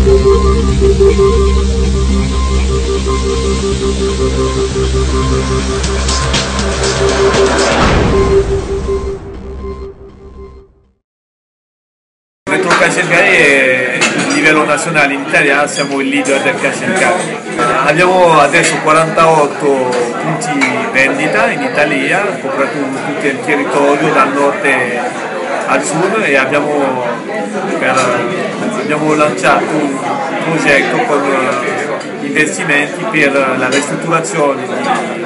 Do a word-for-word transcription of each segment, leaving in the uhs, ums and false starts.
Dentro il Kashinkari è a livello nazionale in Italia, siamo il leader del Kashinkari. Abbiamo adesso quarantotto punti vendita in Italia, coperto tutto il territorio dal nord al sud, e abbiamo, per, abbiamo lanciato un progetto con investimenti per la ristrutturazione di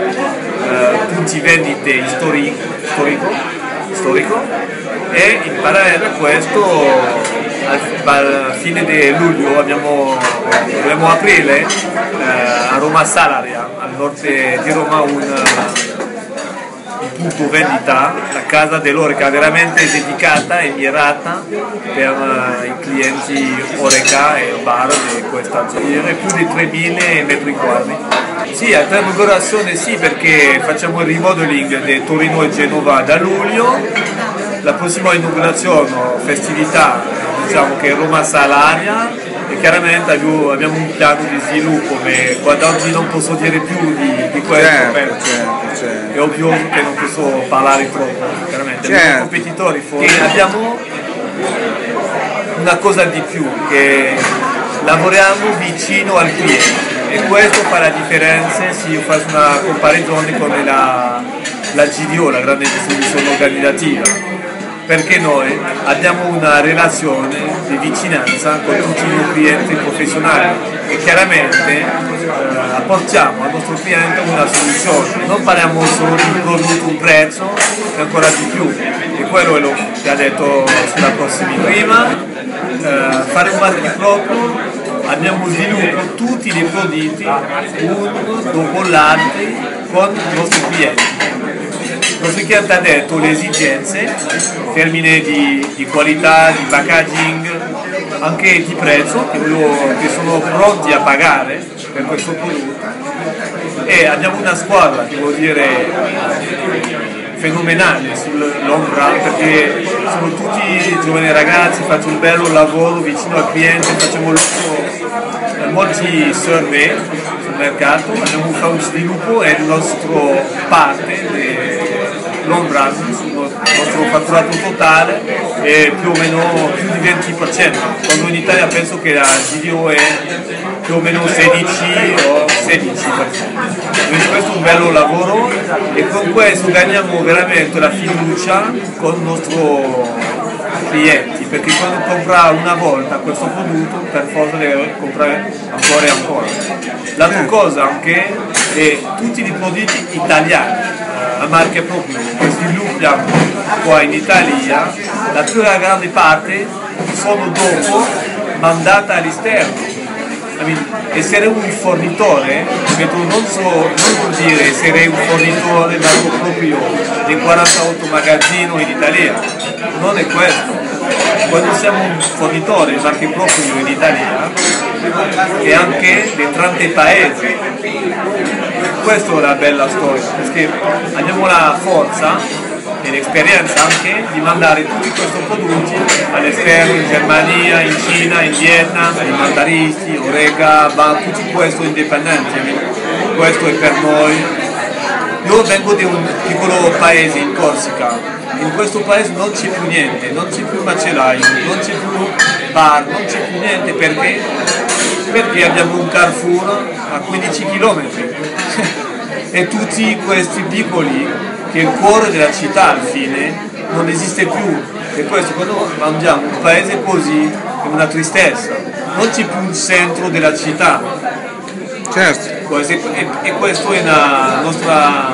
uh, punti vendite storico, storico, storico e in parallelo a questo al, al fine di luglio abbiamo, dobbiamo aprire eh, a Roma Salaria, al nord di Roma, un, un punto vendita, la casa dell'Oreca, veramente dedicata e mirata per uh, i clienti Oreca e bar di questa zona, più di tremila metri quadri. Sì, a inaugurazione sì, perché facciamo il remodeling di Torino e Genova da luglio. La prossima inaugurazione, festività, diciamo che Roma Salaria, e chiaramente abbiamo un piano di sviluppo, ma da oggi non posso dire più di, di questo, certo, perché certo, certo. è ovvio che non posso parlare troppo, chiaramente. Certo. Abbiamo competitori fuori, e abbiamo una cosa di più, che lavoriamo vicino al cliente, e questo fa la differenza se io faccio una comparazione con la, la G D O, la grande distribuzione organizzativa. Perché noi abbiamo una relazione di vicinanza con tutti i clienti professionali e chiaramente eh, apportiamo al nostro cliente una soluzione, non parliamo solo di un prodotto, un prezzo, e ancora di più, e quello è lo che ha detto sulla prossima prima, eh, fare un marchio proprio. Abbiamo sviluppato tutti i prodotti uno dopo l'altro con i nostri clienti. Il nostro cliente ha detto le esigenze in termini di, di qualità, di packaging, anche di prezzo, che, che sono pronti a pagare per questo prodotto, e abbiamo una squadra, devo dire, fenomenale sull'ombra, perché sono tutti giovani ragazzi, facciamo un bello lavoro vicino al cliente, facciamo molti survey sul mercato, abbiamo fatto un sviluppo e il nostro parte l'ombra sul nostro fatturato totale è più o meno più di venti per cento, quando in Italia penso che la G D O è più o meno sedici o sedici per cento. Quindi questo è un bello lavoro, e con questo gagliamo veramente la fiducia con il nostro clienti, perché quando compra una volta questo prodotto per forza deve comprare ancora e ancora. L'altra cosa anche è tutti i prodotti italiani, a marche proprie, che sviluppiamo qua in Italia, la più grande parte sono dopo mandata all'esterno. I mean, essere un fornitore, non, so, non vuol dire essere un fornitore marco proprio dei quarantotto magazzini in Italia, non è questo. Quando siamo un fornitore marchi proprio in Italia e anche di tanti paesi, questa è la bella storia, perché abbiamo la forza e l'esperienza anche di mandare tutti questi prodotti all'esterno, in Germania, in Cina, in Vietnam, i mandaristi, Oreca, ma tutti questi indipendenti. Questo è per noi. Io vengo da un piccolo paese in Corsica, in questo paese non c'è più niente, non c'è più macellaio, non c'è più bar, non c'è più niente, perché? Perché abbiamo un Carrefour a quindici chilometri e tutti questi piccoli, che è il cuore della città alla fine, non esiste più, e questo quando mangiamo un paese così è una tristezza, non c'è più un centro della città. Certo. E, e questo è la nostra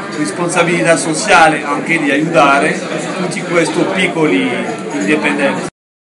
responsabilità sociale, anche di aiutare tutti questi piccoli indipendenti.